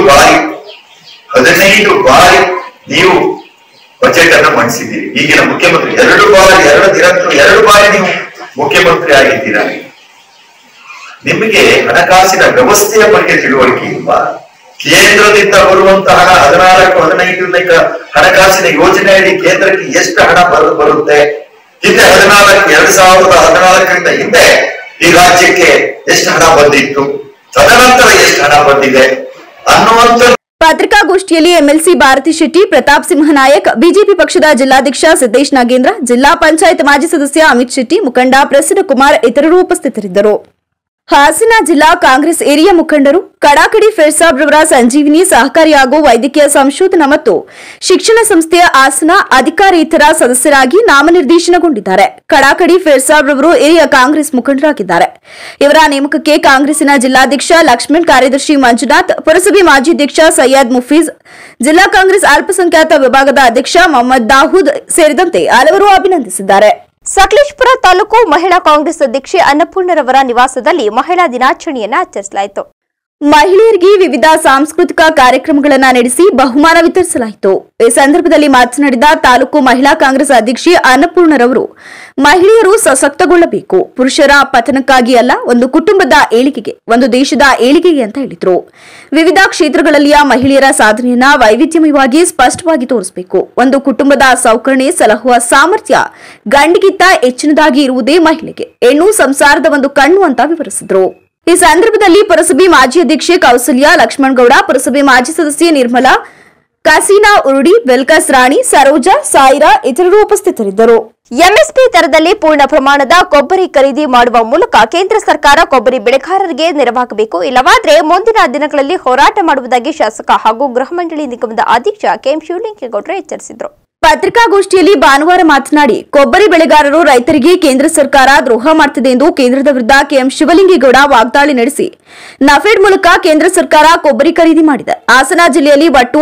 ಬಾರಿ ನೀವು ಬಜೆಟ್ ಅನ್ನ ಮಂಡಿಸಿದ್ದೀರಿ. ಈಗಿನ ಮುಖ್ಯಮಂತ್ರಿ 2 ಬಾರಿ ನೀವು ಮುಖ್ಯಮಂತ್ರಿ ಆಗಿದ್ದೀರಾ. ನಿಮಗೆ ಹಣಕಾಸಿನ ವ್ಯವಸ್ಥೆಯ ಬಗ್ಗೆ ತಿಳುವಳಿಕೆ ಇಲ್ವಾ? ಕೇಂದ್ರದಿಂದ ಬರುವಂತಹ 14-15 ಹಣಕಾಸಿನ ಯೋಜನೆಯಲ್ಲಿ ಕೇಂದ್ರಕ್ಕೆ ಎಷ್ಟು ಹಣ ಬರುತ್ತೆ? ಹಿಂದೆ 2014ರಿಂದ ಹಿಂದೆ ಈ ರಾಜ್ಯಕ್ಕೆ ಎಷ್ಟು ಹಣ ಬಂದಿತ್ತು, ತದನಂತರ ಎಷ್ಟು ಹಣ ಬಂದಿದೆ ಅನ್ನುವಂತ ಪತ್ರಿಕಾಗೋಷ್ಠಿಯಲ್ಲಿ ಎಂಎಲ್ಸಿ ಭಾರತಿ ಶೆಟ್ಟಿ, ಪ್ರತಾಪ್ ಸಿಂಹ ನಾಯಕ್, ಬಿಜೆಪಿ ಪಕ್ಷದ ಜಿಲ್ಲಾಧ್ಯಕ್ಷ ಸಿದ್ದೇಶ್ ನಾಗೇಂದ್ರ, ಜಿಲ್ಲಾ ಪಂಚಾಯತ್ ಮಾಜಿ ಸದಸ್ಯ ಅಮಿತ್ ಶೆಟ್ಟಿ, ಮುಖಂಡ ಪ್ರಸನ್ನ ಕುಮಾರ್ ಇತರರು ಉಪಸ್ಥಿತರಿದ್ದರು. ಹಾಸನ ಜಿಲ್ಲಾ ಕಾಂಗ್ರೆಸ್ ಹಿರಿಯ ಮುಖಂಡರು ಕಡಾಕಡಿ ಫೇರ್ಸಾಬ್ ರವರ ಸಂಜೀವಿನಿ ಸಹಕಾರಿ ಹಾಗೂ ವೈದ್ಯಕೀಯ ಸಂಶೋಧನಾ ಮತ್ತು ಶಿಕ್ಷಣ ಸಂಸ್ಥೆಯ ಹಾಸನ ಅಧಿಕಾರೇತರ ಸದಸ್ಯರಾಗಿ ನಾಮನಿರ್ದೇಶನಗೊಂಡಿದ್ದಾರೆ. ಕಡಾಕಡಿ ಫೇರ್ಸಾಬ್ ರವರು ಹಿರಿಯ ಕಾಂಗ್ರೆಸ್ ಮುಖಂಡರಾಗಿದ್ದಾರೆ. ಇವರ ನೇಮಕಕ್ಕೆ ಕಾಂಗ್ರೆಸ್ಸಿನ ಜಿಲ್ಲಾಧ್ಯಕ್ಷ ಲಕ್ಷ್ಮಣ್, ಕಾರ್ಯದರ್ಶಿ ಮಂಜುನಾಥ್, ಪುರಸಭೆ ಮಾಜಿ ಅಧ್ಯಕ್ಷ ಸೈಯದ್ ಮುಫೀಜ್, ಜಿಲ್ಲಾ ಕಾಂಗ್ರೆಸ್ ಅಲ್ಪಸಂಖ್ಯಾತ ವಿಭಾಗದ ಅಧ್ಯಕ್ಷ ಮೊಹಮ್ಮದ್ ದಾವೂದ್ ಸೇರಿದಂತೆ ಹಲವರು ಅಭಿನಂದಿಸಿದ್ದಾರೆ. ಸಕಲೇಶಪುರ ತಾಲೂಕು ಮಹಿಳಾ ಕಾಂಗ್ರೆಸ್ ಅಧ್ಯಕ್ಷೆ ಅನ್ನಪೂರ್ಣರವರ ನಿವಾಸದಲ್ಲಿ ಮಹಿಳಾ ದಿನಾಚರಣೆಯನ್ನು ಆಚರಿಸಲಾಯಿತು. ಮಹಿಳೆಯರಿಗೆ ವಿವಿಧ ಸಾಂಸ್ಕೃತಿಕ ಕಾರ್ಯಕ್ರಮಗಳನ್ನು ನಡೆಸಿ ಬಹುಮಾನ ವಿತರಿಸಲಾಯಿತು. ಈ ಸಂದರ್ಭದಲ್ಲಿ ಮಾತನಾಡಿದ ತಾಲೂಕು ಮಹಿಳಾ ಕಾಂಗ್ರೆಸ್ ಅಧ್ಯಕ್ಷೆ ಅನ್ನಪೂರ್ಣರವರು, ಮಹಿಳೆಯರು ಸಶಕ್ತಗೊಳ್ಳಬೇಕು, ಪುರುಷರ ಪತನಕ್ಕಾಗಿ ಅಲ್ಲ, ಒಂದು ಕುಟುಂಬದ ಏಳಿಗೆಗೆ, ಒಂದು ದೇಶದ ಏಳಿಗೆಗೆ ಅಂತ ಹೇಳಿದ್ರು. ವಿವಿಧ ಕ್ಷೇತ್ರಗಳಲ್ಲಿಯ ಮಹಿಳೆಯರ ಸಾಧನೆಯನ್ನ ವೈವಿಧ್ಯಮಯವಾಗಿ ಸ್ಪಷ್ಟವಾಗಿ ತೋರಿಸಬೇಕು. ಒಂದು ಕುಟುಂಬದ ಸೌಕರ್ಣೆ ಸಲಹುವ ಸಾಮರ್ಥ್ಯ ಗಂಡಿಗಿಂತ ಹೆಚ್ಚಿನದಾಗಿ ಇರುವುದೇ ಮಹಿಳೆಗೆ, ಹೆಣ್ಣು ಸಂಸಾರದ ಒಂದು ಕಣ್ಣು ಅಂತ ವಿವರಿಸಿದ್ರು. ಈ ಸಂದರ್ಭದಲ್ಲಿ ಪುರಸಭೆ ಮಾಜಿ ಅಧ್ಯಕ್ಷೆ ಕೌಸಲ್ಯ, ಲಕ್ಷ್ಮಣಗೌಡ, ಪುರಸಭೆ ಮಾಜಿ ಸದಸ್ಯೆ ನಿರ್ಮಲಾ, ಕಸೀನಾ ಉರುಡಿ, ಬೆಲ್ಕಸ್ ರಾಣಿ, ಸರೋಜಾ, ಸಾಯಿರಾ ಇತರರು ಉಪಸ್ಥಿತರಿದ್ದರು. ಎಂಎಸ್ಪಿ ದರದಲ್ಲಿ ಪೂರ್ಣ ಪ್ರಮಾಣದ ಕೊಬ್ಬರಿ ಖರೀದಿ ಮಾಡುವ ಮೂಲಕ ಕೇಂದ್ರ ಸರ್ಕಾರ ಕೊಬ್ಬರಿ ಬೆಳೆಗಾರರಿಗೆ ನೆರವಾಗಬೇಕು, ಇಲ್ಲವಾದರೆ ಮುಂದಿನ ದಿನಗಳಲ್ಲಿ ಹೋರಾಟ ಮಾಡುವುದಾಗಿ ಶಾಸಕ ಹಾಗೂ ಗೃಹ ಮಂಡಳಿ ನಿಗಮದ ಅಧ್ಯಕ್ಷ ಕೆಎಂ ಶಿವಲಿಂಗೇಗೌಡರು ಎಚ್ಚರಿಸಿದರು. ಪತ್ರಿಕಾಗೋಷ್ಠಿಯಲ್ಲಿ ಭಾನುವಾರ ಮಾತನಾಡಿ, ಕೊಬ್ಬರಿ ಬೆಳೆಗಾರರು ರೈತರಿಗೆ ಕೇಂದ್ರ ಸರ್ಕಾರ ದ್ರೋಹ ಮಾಡುತ್ತಿದೆ ಎಂದು ಕೇಂದ್ರದ ವಿರುದ್ಧ ಕೆಎಂ ಶಿವಲಿಂಗೇಗೌಡ ವಾಗ್ದಾಳಿ ನಡೆಸಿ ನಫೆಡ್ ಮೂಲಕ ಕೇಂದ್ರ ಸರ್ಕಾರ ಕೊಬ್ಬರಿ ಖರೀದಿ ಮಾಡಿದೆ. ಹಾಸನ ಜಿಲ್ಲೆಯಲ್ಲಿ ಒಟ್ಟು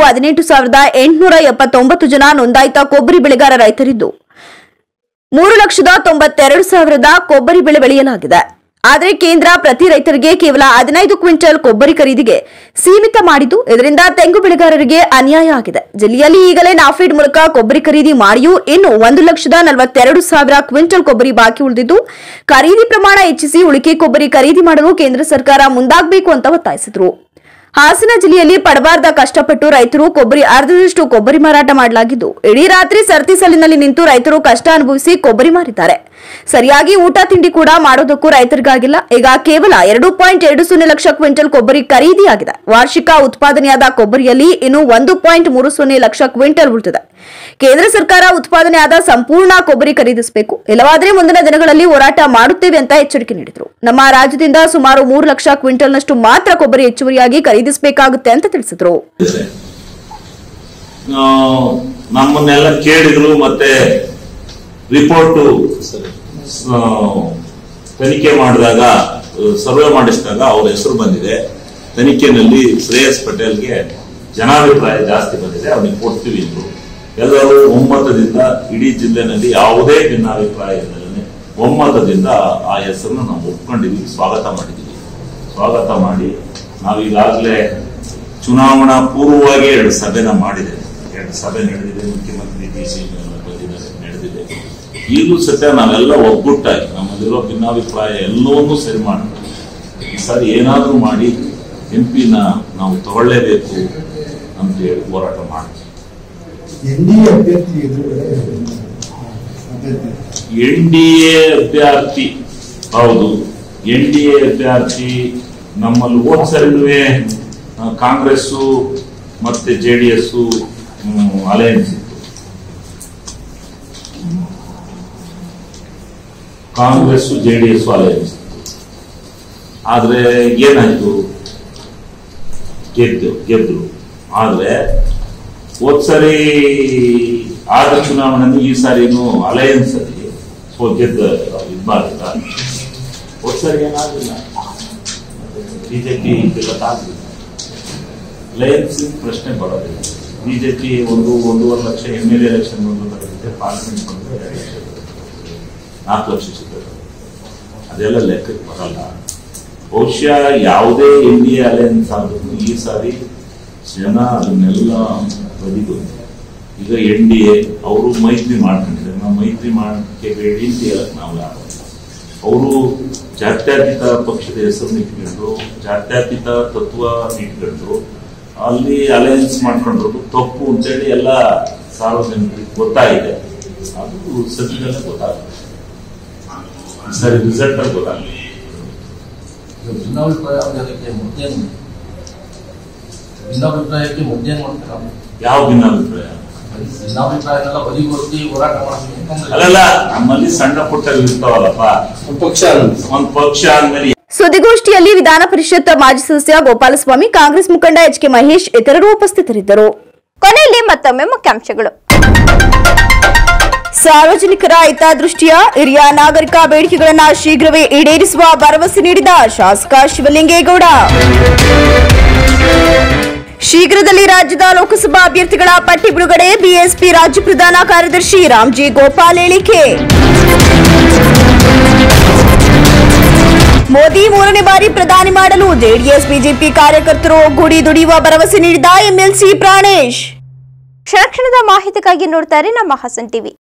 18,879 ಜನ ನೋಂದಾಯಿತ ಕೊಬ್ಬರಿ ಬೆಳೆಗಾರ ರೈತರಿದ್ದು 3,92,000 ಕೊಬ್ಬರಿ ಬೆಳೆ ಬೆಳೆಯಲಾಗಿದೆ. ಆದರೆ ಕೇಂದ್ರ ಪ್ರತಿ ರೈತರಿಗೆ ಕೇವಲ 15 ಕ್ವಿಂಟಲ್ ಕೊಬ್ಬರಿ ಖರೀದಿಗೆ ಸೀಮಿತ ಮಾಡಿದ್ದು ಇದರಿಂದ ತೆಂಗು ಬೆಳೆಗಾರರಿಗೆ ಅನ್ಯಾಯ ಆಗಿದೆ. ಜಿಲ್ಲೆಯಲ್ಲಿ ಈಗಲೇ ನಾಫೆಡ್ ಮೂಲಕ ಕೊಬ್ಬರಿ ಖರೀದಿ ಮಾಡಿಯೂ ಇನ್ನು 1,42,000 ಕ್ವಿಂಟಲ್ ಕೊಬ್ಬರಿ ಬಾಕಿ ಉಳಿದಿದ್ದು ಖರೀದಿ ಪ್ರಮಾಣ ಹೆಚ್ಚಿಸಿ ಉಳಿಕೆ ಕೊಬ್ಬರಿ ಖರೀದಿ ಮಾಡಲು ಕೇಂದ್ರ ಸರ್ಕಾರ ಮುಂದಾಗಬೇಕು ಅಂತ ಒತ್ತಾಯಿಸಿದರು. ಹಾಸನ ಜಿಲ್ಲೆಯಲ್ಲಿ ಪಡಬಾರ್ದ ಕಷ್ಟಪಟ್ಟು ರೈತರು ಕೊಬ್ಬರಿ ಅರ್ಧದಷ್ಟು ಕೊಬ್ಬರಿ ಮಾರಾಟ ಮಾಡಲಾಗಿದ್ದು ಇಡೀ ರಾತ್ರಿ ಸರತಿ ಸಾಲಿನಲ್ಲಿ ನಿಂತು ರೈತರು ಕಷ್ಟ ಅನುಭವಿಸಿ ಕೊಬ್ಬರಿ ಮಾರಿದ್ದಾರೆ. ಸರಿಯಾಗಿ ಊಟ ತಿಂಡಿ ಕೂಡ ಮಾಡೋದಕ್ಕೂ ರೈತರಿಗಾಗಿಲ್ಲ. ಈಗ ಕೇವಲ 2.20 ಲಕ್ಷ ಕ್ವಿಂಟಲ್ ಕೊಬ್ಬರಿ ಖರೀದಿಯಾಗಿದೆ. ವಾರ್ಷಿಕ ಉತ್ಪಾದನೆಯಾದ ಕೊಬ್ಬರಿಯಲ್ಲಿ ಇನ್ನು 1.30 ಲಕ್ಷ ಕ್ವಿಂಟಲ್ ಉಳಿದಿದೆ. ಕೇಂದ್ರ ಸರ್ಕಾರ ಉತ್ಪಾದನೆಯಾದ ಸಂಪೂರ್ಣ ಕೊಬ್ಬರಿ ಖರೀದಿಸಬೇಕು, ಇಲ್ಲವಾದರೆ ಮುಂದಿನ ದಿನಗಳಲ್ಲಿ ಹೋರಾಟ ಮಾಡುತ್ತೇವೆ ಅಂತ ಎಚ್ಚರಿಕೆ ನೀಡಿದರು. ನಮ್ಮ ರಾಜ್ಯದಿಂದ ಸುಮಾರು 3 ಲಕ್ಷ ಕ್ವಿಂಟಲ್ನಷ್ಟು ಮಾತ್ರ ಕೊಬ್ಬರಿ ಹೆಚ್ಚುವರಿಯಾಗಿ ಖರೀದಿಸಬೇಕಾಗುತ್ತೆ ಅಂತ ತಿಳಿಸಿದರು. ನಮ್ಮನ್ನೆಲ್ಲ ಕೇಳಿದ್ರು, ಮತ್ತೆ ರಿಪೋರ್ಟ್ ತನಿಖೆ ಮಾಡಿದಾಗ, ಸರ್ವೆ ಮಾಡಿಸಿದಾಗ ಅವ್ರ ಹೆಸರು ಬಂದಿದೆ. ತನಿಖೆನಲ್ಲಿ ಶ್ರೇಯಸ್ ಪಟೇಲ್ಗೆ ಜನಾಭಿಪ್ರಾಯ ಜಾಸ್ತಿ ಬಂದಿದೆ, ಅವನಿಗೆ ಕೊಡ್ತೀವಿ ಅಂದ್ರು. ಎಲ್ಲರೂ ಒಮ್ಮತದಿಂದ ಇಡೀ ಜಿಲ್ಲೆನಲ್ಲಿ ಯಾವುದೇ ಭಿನ್ನಾಭಿಪ್ರಾಯ ಇಲ್ಲದೆ ಒಮ್ಮತದಿಂದ ಆ ಹೆಸರನ್ನು ನಾವು ಒಪ್ಕೊಂಡಿದ್ದೀವಿ, ಸ್ವಾಗತ ಮಾಡಿದ್ದೀವಿ. ಸ್ವಾಗತ ಮಾಡಿ ನಾವೀಗಾಗಲೇ ಚುನಾವಣಾ ಪೂರ್ವವಾಗಿ 2 ಸಭೆನ ಮಾಡಿದ್ದೇವೆ. 2 ಸಭೆ ನಡೆದಿದೆ, ಮುಖ್ಯಮಂತ್ರಿ ಡಿಸಿ ಬಂದಿದ್ದಾರೆ, ನಡೆದಿದೆ. ಈಗಲೂ ಸತ್ಯ ನಾವೆಲ್ಲ ಒಗ್ಗಟ್ಟಾಗಿ ನಮ್ಮಲ್ಲಿರೋ ಭಿನ್ನಾಭಿಪ್ರಾಯ ಎಲ್ಲವನ್ನೂ ಸರಿ ಮಾಡೋಣ. ಈ ಸಾರಿ ಏನಾದರೂ ಮಾಡಿ ಎಂಪಿನ ನಾವು ತಗೊಳ್ಳೇಬೇಕು ಅಂತ ಹೇಳಿ ಹೋರಾಟ ಮಾಡ್ತೀವಿ. ಎನ್ಡಿಎ ಅಭ್ಯರ್ಥಿ ಹೌದು, ಎನ್ಡಿಎ ಅಭ್ಯರ್ಥಿ ನಮ್ಮಲ್ಲಿ ಹೋದ ಸರಿನೂ ಕಾಂಗ್ರೆಸ್ ಮತ್ತೆ JDS ಅಲಯನ್ಸ್ ಇತ್ತು. ಕಾಂಗ್ರೆಸ್ JDS ಅಲಯನ್ಸ್ ಇತ್ತು. ಆದ್ರೆ ಏನಾಯ್ತು, ಗೆದ್ರು. ಆದ್ರೆ ಹೋದ್ಸರಿ ಆದ ಚುನಾವಣೆ ಈ ಸಾರಿನೂ ಅಲಯನ್ಸ್ ಅಲ್ಲಿ ಗೆದ್ದ ಇದು ಮಾಡಿದ. ಹೋದ್ಸರಿ ಏನಾಗಲಿಲ್ಲ, ಬಿಜೆಪಿ ಗೆಲ್ಲಕ್ಕಾಗಲಿಲ್ಲ. ಅಲಯನ್ಸ್ ಪ್ರಶ್ನೆ ಬರೋದಿಲ್ಲ. ಬಿಜೆಪಿ 1.5 ಲಕ್ಷ MLA ಎಲೆಕ್ಷನ್ ಬಂದಿದೆ, ಪಾರ್ಲಿಮೆಂಟ್ ಬಂದ್ರೆ 4 ಲಕ್ಷ ಸಿಗ್ತದೆ. ಅದೆಲ್ಲ ಲೆಕ್ಕಕ್ಕೆ ಬರಲ್ಲ. ಬಹುಶಃ ಯಾವುದೇ NDA ಅಲಯನ್ಸ್ ಆದ್ರೂ ಈ ಸಾರಿ ಜನ ಅದನ್ನೆಲ್ಲ ಬದಿಗೊಂಡು ಈಗ NDA ಅವರು ಮೈತ್ರಿ ಮಾಡ್ಕೊಂಡಿದ್ದಾರೆ. ನಾವು ಮೈತ್ರಿ ಮಾಡಕ್ಕೆ ಬೇಡಿ ಅಂತ ಹೇಳಕ್ ನಾವು ಅವರು ಜಾತ್ಯತೀತ ಪಕ್ಷದ ಹೆಸರು ಇಟ್ಕೊಂಡು, ಜಾತ್ಯತೀತ ತತ್ವ ಇಟ್ಕೊಂಡು ಅಲ್ಲಿ ಅಲಯನ್ಸ್ ಮಾಡ್ಕೊಂಡಿರೋದು ತಪ್ಪು ಅಂತೇಳಿ ಎಲ್ಲ ಸಾರ್ವಜನಿಕರಿಗೆ ಗೊತ್ತಾಗಿದೆ. ಅದು ಸದ್ಯದಲ್ಲೇ ಗೊತ್ತಾಗುತ್ತೆ, ಸರಿ ರಿಸಲ್ಟ್ ಅಲ್ಲಿ ಗೊತ್ತಾಗುತ್ತೆ. ಭಿನ್ನಾಭಿಪ್ರಾಯಕ್ಕೆ ಮುದ್ದೇನು ಮಾಡ್ತೀರಾ? ಯಾವ ಭಿನ್ನಾಭಿಪ್ರಾಯ? ಭಿನ್ನಾಭಿಪ್ರಾಯನೆಲ್ಲ ಬದಿಗೊತ್ತಿ ಹೋರಾಟ ಮಾಡ್ತೀವಿ. ಅಲ್ಲಲ್ಲ, ನಮ್ಮಲ್ಲಿ ಸಣ್ಣ ಪುಟ್ಟ ಇರ್ತಾವಲ್ಲಪ್ಪ, ಒಂದು ಪಕ್ಷ ಅಂದ್ಮೇಲೆ. ಸುದ್ದಿಗೋಷ್ಠಿಯಲ್ಲಿ ವಿಧಾನ ಪರಿಷತ್ ಮಾಜಿ ಸದಸ್ಯ ಗೋಪಾಲಸ್ವಾಮಿ, ಕಾಂಗ್ರೆಸ್ ಮುಖಂಡ HK ಮಹೇಶ್ ಇತರರು ಉಪಸ್ಥಿತರಿದ್ದರು. ಕೊನೆಯಲ್ಲಿ ಮತ್ತೊಮ್ಮೆ ಮುಖ್ಯಾಂಶಗಳು. ಸಾರ್ವಜನಿಕರ ಹಿತದೃಷ್ಟಿಯ ಹಿರಿಯ ನಾಗರಿಕ ಬೇಡಿಕೆಗಳನ್ನು ಶೀಘ್ರವೇ ಈಡೇರಿಸುವ ಭರವಸೆ ನೀಡಿದ ಶಾಸಕ ಶಿವಲಿಂಗೇಗೌಡ. ಶೀಘ್ರದಲ್ಲಿ ರಾಜ್ಯದ ಲೋಕಸಭಾ ಅಭ್ಯರ್ಥಿಗಳ ಪಟ್ಟಿ ಬಿಡುಗಡೆ, ಬಿಎಸ್ಪಿ ರಾಜ್ಯ ಪ್ರಧಾನ ಕಾರ್ಯದರ್ಶಿ ರಾಮ್ಜಿ ಗೋಪಾಲ್ ಹೇಳಿಕೆ. ಮೋದಿ 3ನೇ ಬಾರಿ ಪ್ರಧಾನಿ ಮಾಡಲು ಜೆಡಿಎಸ್ ಬಿಜೆಪಿ ಕಾರ್ಯಕರ್ತರು ಒಗ್ಗೂಡಿ ದುಡಿಯುವ ಭರವಸೆ ನೀಡಿದ MLC ಪ್ರಾಣೇಶ್. ಕ್ಷಣದ ಮಾಹಿತಿಗಾಗಿ ನೋಡ್ತಾರೆ ನಮ್ಮ ಹಾಸನ್ ಟಿವಿ.